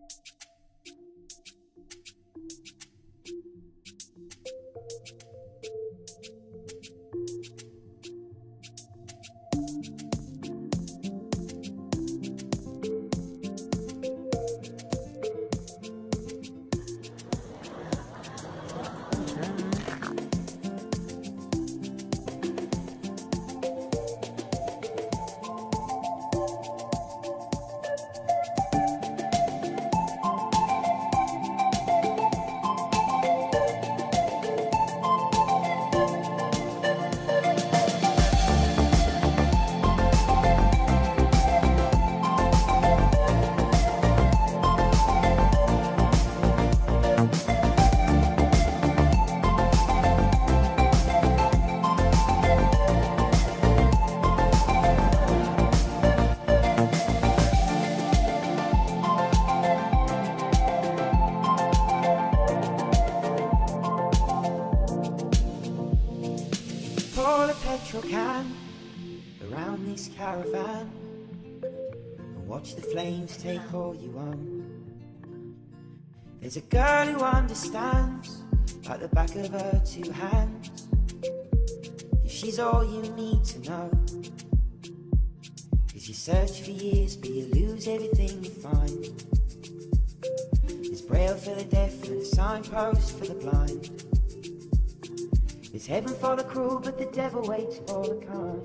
Can around this caravan and watch the flames take all you own. There's a girl who understands like the back of her two hands. If she's all you need to know, 'cause you search for years but you lose everything you find. There's braille for the deaf and a signpost for the blind. There's heaven for the cruel, but the devil waits for the kind.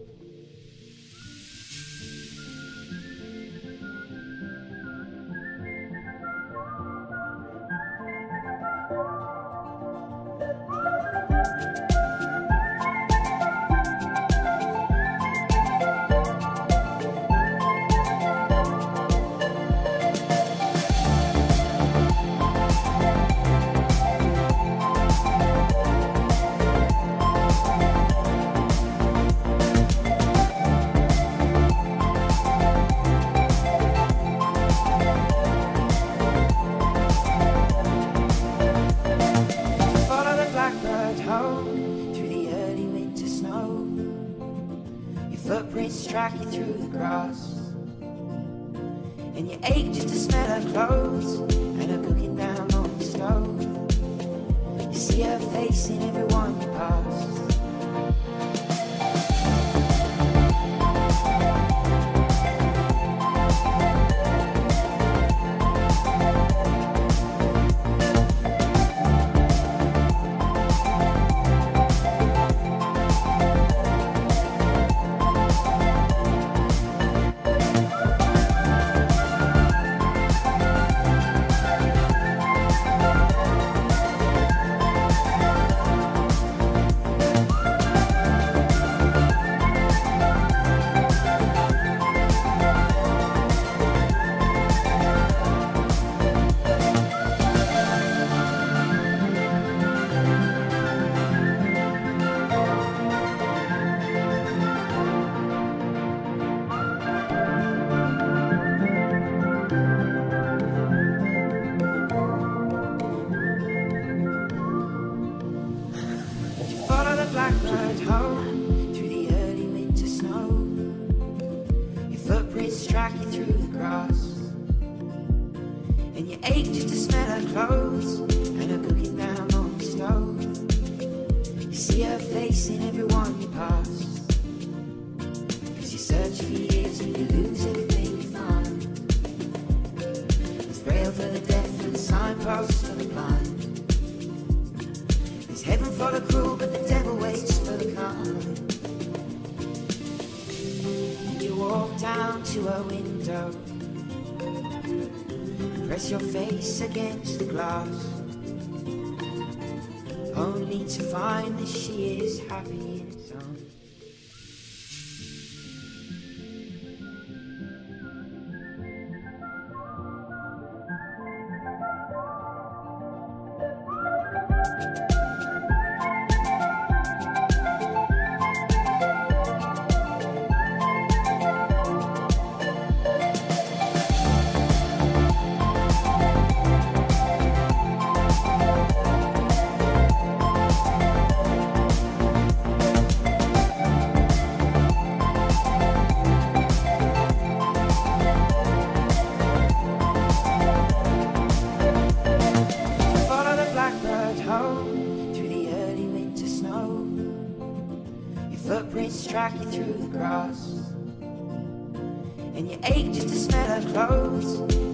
Footprints track you through the grass, and you ache just to smell her clothes and her cooking down on the stove. You see her face in everyone you pass. Blackbird home through the early winter snow. Your footprints track you through the grass, and you ache just to smell her clothes and her cooking down on the stove. You see her face in everyone you pass, 'cause you search for years and you lose everything you find. There's braille for the deaf and signposts for the blind. There's heaven for the cruel, but the devil waits for the kind. And you walk down to her window and press your face against the glass, only to find that she is happy in its own. track you through the grass. And you ache just to smell her clothes.